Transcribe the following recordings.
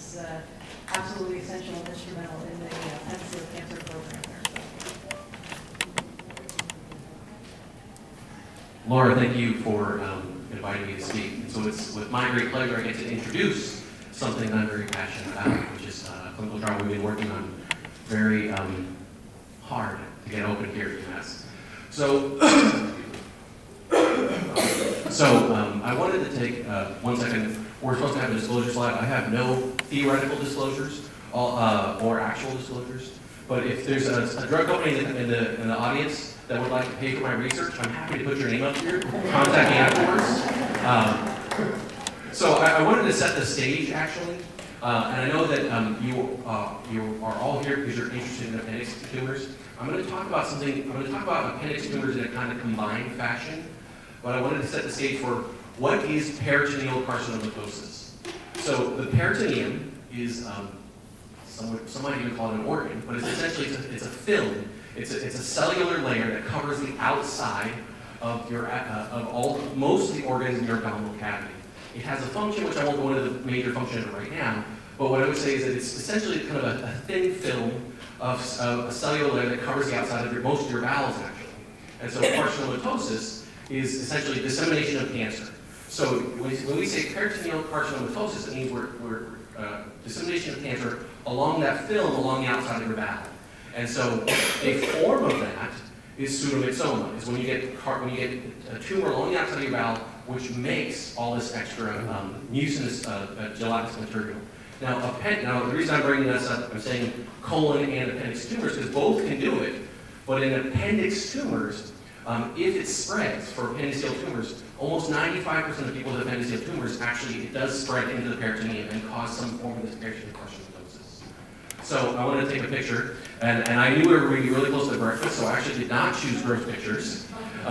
is absolutely essential and instrumental in the appendiceal cancer program there. Laura, thank you for inviting me to speak. And so it's with my great pleasure I get to introduce something I'm very passionate about, which is a clinical trial we've been working on very hard to get open here at UMass. So, I wanted to take 1 second. We're supposed to have a disclosure slide. I have no theoretical disclosures or actual disclosures. But if there's a drug company in the audience that would like to pay for my research, I'm happy to put your name up here. Contact me afterwards. So I wanted to set the stage, actually. And I know that you are all here because you're interested in appendix tumors. I'm going to talk about something. I'm going to talk about appendix tumors in a kind of combined fashion. But I wanted to set the stage for what is peritoneal carcinomatosis. So the peritoneum is some might even call it an organ, but it's essentially it's a film. It's a cellular layer that covers the outside of your most of the organs in your abdominal cavity. It has a function, which I won't go into the major function of it right now, but what I would say is that it's essentially kind of a thin film of a cellular layer that covers the outside of most of your bowels, actually. And so carcinomatosis is essentially dissemination of cancer. So when we say peritoneal carcinomatosis, it means we're dissemination of cancer along that film along the outside of your bowel. And so a form of that is pseudomyxoma, is when you get a tumor along the outside of your bowel, which makes all this extra mucinous gelatinous material. Now, the reason I'm bringing this up, I'm saying colon and appendix tumors, because both can do it. But in appendix tumors, if it spreads for appendiceal tumors, almost 95% of people with appendiceal tumors actually it does spread into the peritoneum and cause some form of this peritoneal carcinomatosis. So I wanted to take a picture, and I knew we were going to be really close to breakfast, so I actually did not choose gross pictures.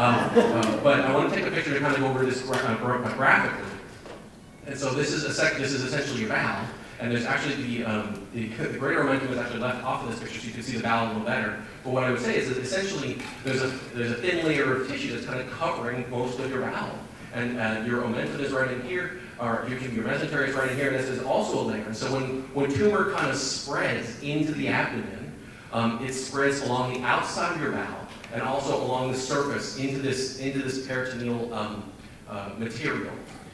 But I want to take a picture to kind of go over this graphically. And so this is essentially your bowel, and there's actually the greater momentum is actually left off of this picture, so you can see the bowel a little better. But what I would say is that essentially there's a thin layer of tissue that's kind of covering most of your bowel, and your omentum is right in here, or your mesentery is right in here, and this is also a layer. And so when tumor kind of spreads into the abdomen, it spreads along the outside of your bowel, and also along the surface into this peritoneal material.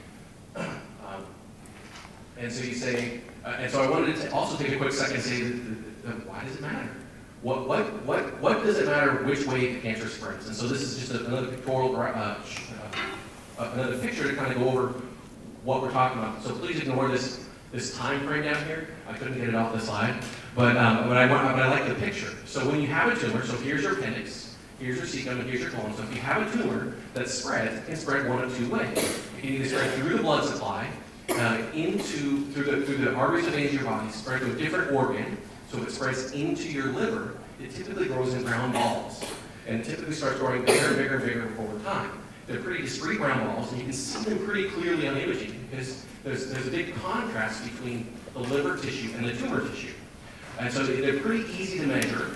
And so you say, and so I wanted to also take a quick second and say, why does it matter? What does it matter which way the cancer spreads? And so this is just another pictorial, another picture to kind of go over what we're talking about. So please ignore this time frame down here. I couldn't get it off the slide, but I like the picture. So when you have a tumor, so here's your appendix, here's your cecum, and here's your colon. So if you have a tumor that spreads, it can spread one of two ways. It can either spread through the blood supply, through the arteries and veins of your body, spread to a different organ. So if it spreads into your liver, it typically grows in round balls, and it typically starts growing bigger and bigger and bigger over time. They're pretty discrete round balls, and you can see them pretty clearly on imaging because there's a big contrast between the liver tissue and the tumor tissue. And so they're pretty easy to measure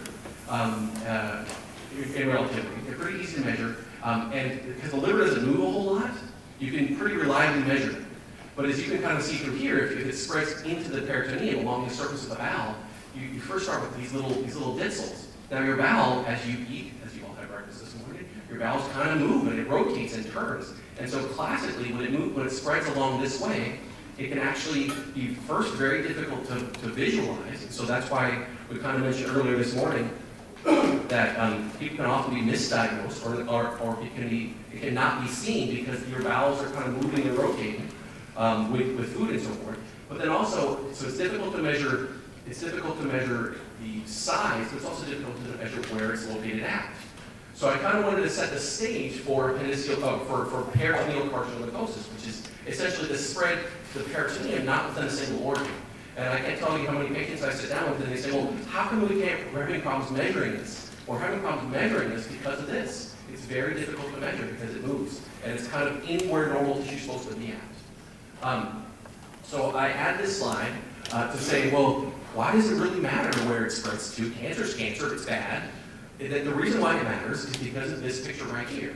in relativity. They're pretty easy to measure, and because the liver doesn't move a whole lot, you can pretty reliably measure it. But as you can kind of see through here, if it spreads into the peritoneum along the surface of the bowel, you first start with these little ditzels. Now your bowel, as you eat, as you all had breakfast this morning, your bowels kind of move and it rotates and turns. And so classically, when it spreads along this way, it can actually be first very difficult to visualize. So that's why we kind of mentioned earlier this morning that people can often be misdiagnosed, or it cannot be seen because your bowels are kind of moving and rotating with food and so forth. But then also, so it's difficult to measure. It's difficult to measure the size, but it's also difficult to measure where it's located at. So I kind of wanted to set the stage for for peritoneal carcinomatosis, which is essentially the spread to the peritoneum, not within a single organ. And I can't tell you how many patients I sit down with and they say, well, how come we're having problems measuring this? We're having problems measuring this because of this. It's very difficult to measure because it moves. And it's kind of in where normal tissue is supposed to be at. So I add this slide to say, well, why does it really matter where it spreads to? Cancer's cancer, it's bad. The reason why it matters is because of this picture right here.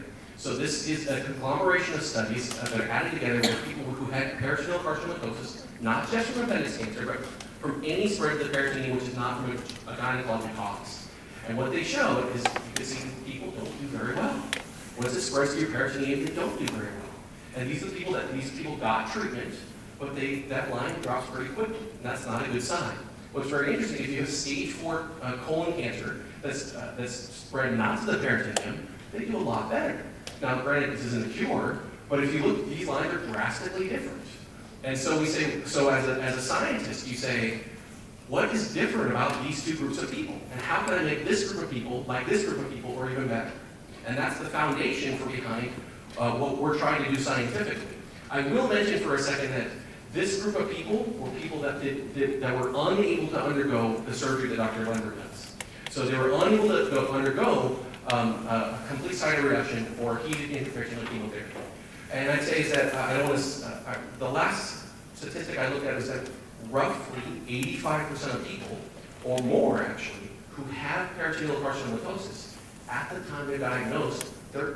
So this is a conglomeration of studies that are added together with people who had peritoneal carcinomatosis, not just from appendix cancer, but from any spread of the peritoneum which is not from a gynecologic cause. And what they show is, you can see people don't do very well. Once it spreads to your peritoneum, they don't do very well. And these are these people got treatment, but that line drops pretty quickly, and that's not a good sign. What's very interesting, if you have stage 4 colon cancer that's spread not to the peritoneum, they do a lot better. Now, granted, this isn't a cure, but if you look, these lines are drastically different. And so we say, so as a scientist, you say, what is different about these two groups of people? And how can I make this group of people like this group of people or even better? And that's the foundation for behind what we're trying to do scientifically. I will mention for a second that this group of people were people that were unable to undergo the surgery that Dr. Lender does. So they were unable to undergo a complete site reduction or heated interventional chemotherapy. And I'd say is that I don't want to. The last statistic I looked at was that roughly 85% of people, or more actually, who have peritoneal carcinomatosis, at the time they're diagnosed, they're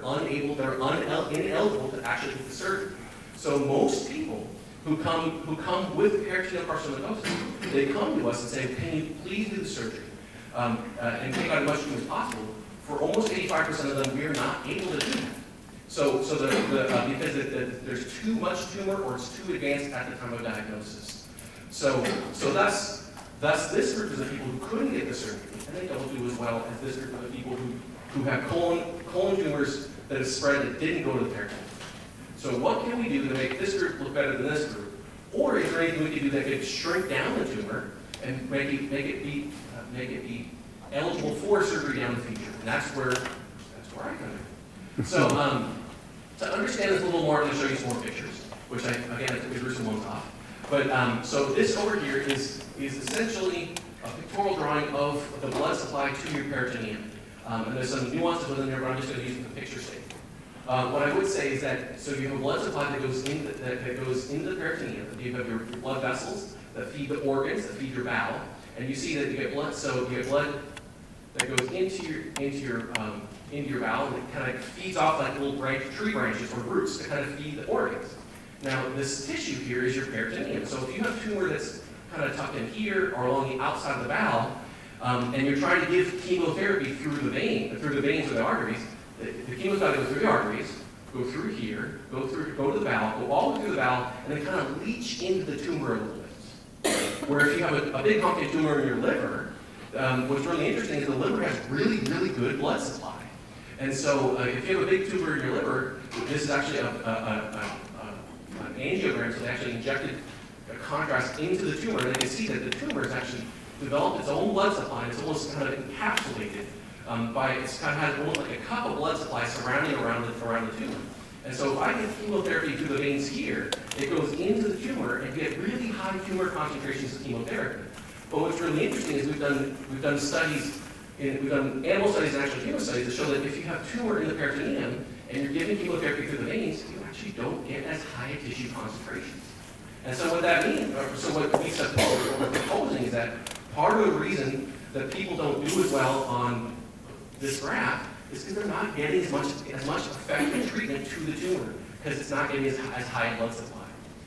ineligible to actually do the surgery. So most people who come with peritoneal carcinomatosis, they come to us and say, can you please do the surgery and take out as much tumor as possible? For almost 85% of them, we are not able to do that. So because there's too much tumor or it's too advanced at the time of diagnosis. So thus this group is the people who couldn't get the surgery, and they don't do as well as this group of the people who have colon tumors that have spread that didn't go to the peritoneum. So what can we do to make this group look better than this group? Or is there anything we can do that could shrink down the tumor and make it be eligible for surgery down the future? And that's where I come in. So to understand this a little more, I'm going to show you some more pictures, which I drew some ones off. But so this over here is essentially a pictorial drawing of the blood supply to your peritoneum. And there's some nuances within there, but I'm just going to use the picture sake. What I would say is that, so you have a blood supply that goes into the peritoneum. You have your blood vessels that feed the organs, that feed your bowel, and you see that you get blood. So you get blood that goes into your bowel, and it kind of feeds off like little tree branches or roots to kind of feed the organs. Now, this tissue here is your peritoneum. So if you have a tumor that's kind of tucked in here or along the outside of the bowel, and you're trying to give chemotherapy through the veins or the arteries, the chemo's got to go through the arteries, go through here, go to the bowel, go all the way through the bowel, and then kind of leach into the tumor a little bit. Where if you have a big hunky tumor in your liver, what's really interesting is the liver has really, really good blood supply. And so if you have a big tumor in your liver, this is actually an angiogram, so they actually injected a contrast into the tumor, and they can see that the tumor has actually developed its own blood supply, and it's almost kind of encapsulated it's kind of has almost like a cup of blood supply surrounding around the tumor. And so if I give chemotherapy through the veins here, it goes into the tumor and you get really high tumor concentrations of chemotherapy. But what's really interesting is we've done studies, we've done animal studies and actual human studies that show that if you have tumor in the peritoneum and you're giving chemotherapy through the veins, you actually don't get as high a tissue concentrations. And so what that means, so what we're proposing is that part of the reason that people don't do as well on this graph is because they're not getting as much effective treatment to the tumor because it's not getting as high a blood supply.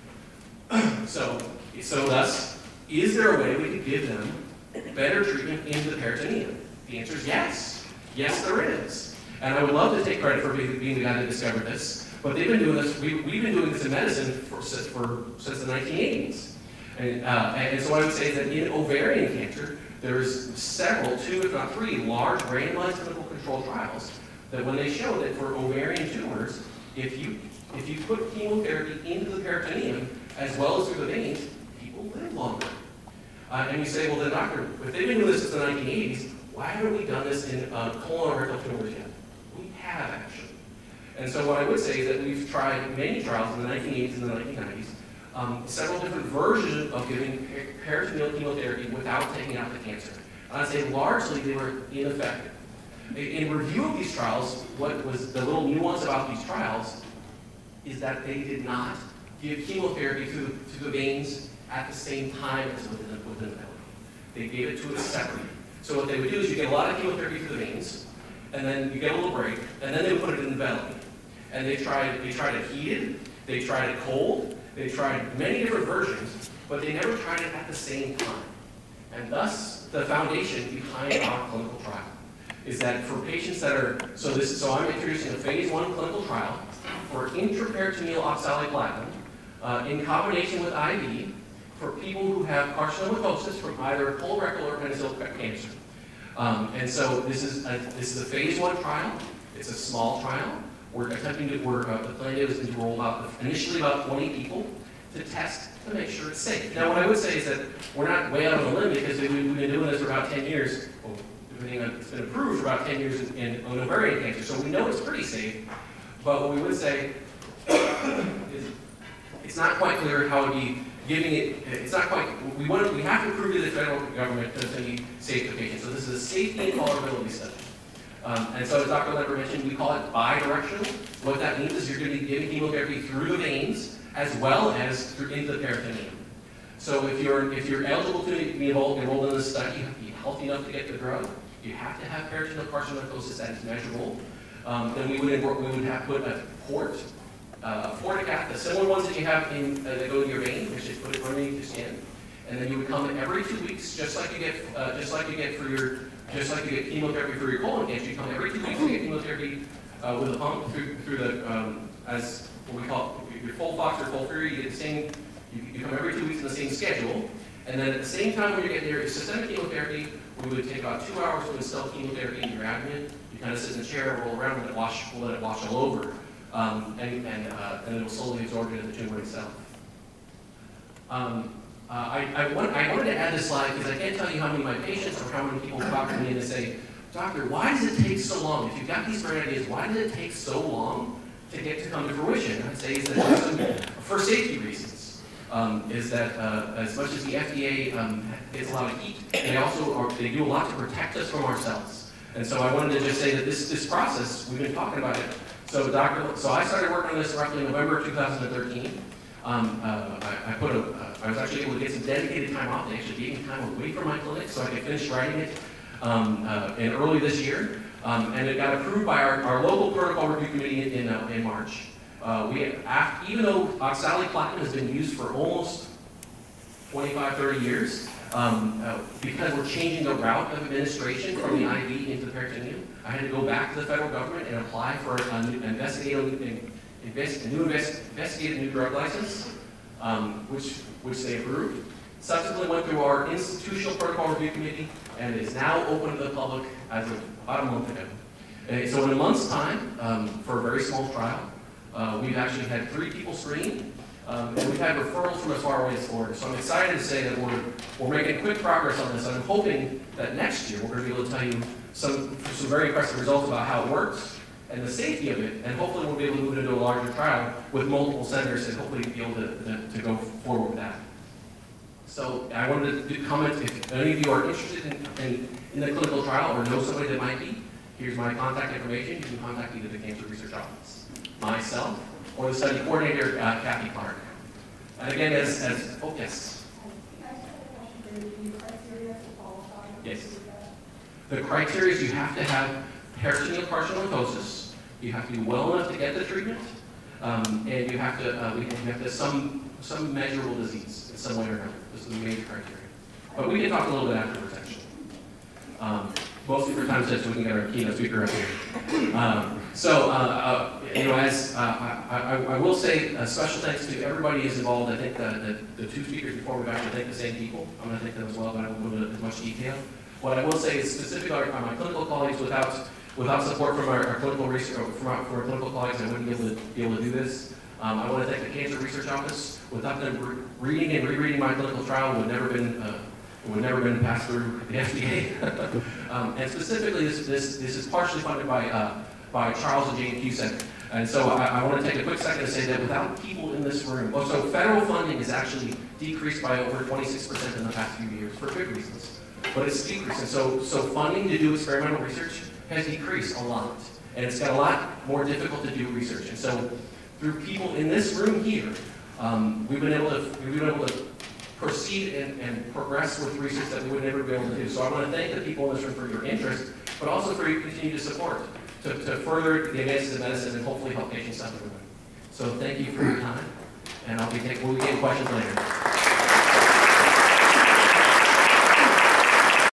So thus, is there a way we could give them better treatment in the peritoneum? The answer is yes. Yes, there is. And I would love to take credit for being the guy that discovered this, but they've been doing this. We've been doing this in medicine since the 1980s. And so what I would say is that in ovarian cancer, there's several, 2 if not 3, large randomized clinical control trials that when they show that for ovarian tumors, if you put chemotherapy into the peritoneum as well as through the veins, people live longer. And you say, well then doctor, if they've been doing this since the 1980s, why haven't we done this in colorectal tumors yet? We have actually. And so what I would say is that we've tried many trials in the 1980s and the 1990s, several different versions of giving peritoneal chemotherapy without taking out the cancer. And I'd say largely they were ineffective. In review of these trials, what was the little nuance about these trials is that they did not give chemotherapy to the veins at the same time as within the belly. They gave it to us separately. So what they would do is you get a lot of chemotherapy through the veins, and then you get a little break, and then they would put it in the belly. And they tried it heated, they tried it cold, they tried many different versions, but they never tried it at the same time. And thus, the foundation behind our clinical trial is that for patients that are, so I'm introducing a phase 1 clinical trial for intraperitoneal oxaliplatin in combination with IV for people who have carcinomatosis from either colorectal or penicillin cancer. And so this is a phase 1 trial. It's a small trial. We're attempting to, the plan is to enroll initially about 20 people to test to make sure it's safe. Now, what I would say is that we're not way out on a limb because we've been doing this for about 10 years. Well, depending on, it's been approved for about 10 years in ovarian cancer, so we know it's pretty safe. But what we would say is it's not quite clear how it would be giving it. It's not quite. We have to prove to the federal government that it's going to be safe to patients. So this is a safety and tolerability study. And so as Dr. Lepper mentioned, we call it bidirectional. What that means is you're going to be giving chemotherapy through the veins as well as into the peritoneum. So if you're eligible to be enrolled in this study, you have to be healthy enough to get the drug. You have to have peritoneal carcinomatosis that is measurable. Then we would have put a port, a porticath, the similar ones that you have in that go to your vein, which is put it underneath your skin. And then you would come every 2 weeks, just like you get chemotherapy for your colon cancer. You come every 2 weeks to get chemotherapy with a pump through the as what we call your FOLFOX or FOLFIRI. You get the same. You come every 2 weeks in the same schedule. And then at the same time when you're getting your systemic chemotherapy, we would take about 2 hours to install chemotherapy in your abdomen. You kind of sit in the chair, roll around, we'll let it wash all over, and it will slowly absorb into the tumor itself. I wanted to add this slide because I can't tell you how many of my patients or how many people talk to me and they say, "Doctor, why does it take so long? If you've got these great ideas, why does it take so long to come to fruition?" I'd say is that for safety reasons. Is that as much as the FDA gets a lot of heat, they do a lot to protect us from ourselves. And so I wanted to just say that this process, we've been talking about it. So I started working on this roughly in November of 2013. I was actually able to get some dedicated time off. They actually gave me time away from my clinic so I could finish writing it in early this year. And it got approved by our local protocol review committee in March. Even though oxaliplatin has been used for almost 25, 30 years, because we're changing the route of administration from the IV into the peritoneum, I had to go back to the federal government and apply for a new investigative new drug license, which they approved. Subsequently went through our institutional protocol review committee and is now open to the public as of about a month ago. So in a month's time, for a very small trial, we've actually had 3 people screened, and we've had referrals from as far away as Florida. So I'm excited to say that we're making quick progress on this, and I'm hoping that next year we're going to be able to tell you some very impressive results about how it works and the safety of it, and hopefully we'll be able to move it into a larger trial with multiple centers and hopefully be able to go forward with that. So I wanted to comment, if any of you are interested in the clinical trial or know somebody that might be, here's my contact information. You can contact either the Cancer Research Office, myself, or the study coordinator, Kathy Clark. And again, oh yes. Yes. The criteria is you have to have peritoneal carcinomatosis, you have to be well enough to get the treatment, and you have to have some measurable disease in some way or another. This is the major criteria. But we can talk a little bit afterwards, actually. Mostly for time sense, we can get our keynote speaker up here. As I will say, special thanks to everybody who's involved. I think the 2 speakers before we've actually thanked the same people. I'm going to thank them as well, but I won't go into as much detail. What I will say is specifically on my clinical colleagues, without support from our clinical research, from our clinical colleagues, I wouldn't be able to do this. I want to thank the Cancer Research Office. Without them reading and rereading my clinical trial, would never been passed through the FDA. And specifically, this is partially funded by Charles and Jane Cusack. And so I want to take a quick second to say that without people in this room, so federal funding is actually decreased by over 26% in the past few years for good reasons. But it's decreased. And so funding to do experimental research has decreased a lot. And it's got a lot more difficult to do research. And so through people in this room here, we've been able to proceed and progress with research that we would never be able to do. So I want to thank the people in this room for your interest but also for your continued support to further the advances in medicine and hopefully help patients suffer from it. So thank you for your time, and we'll be getting questions later.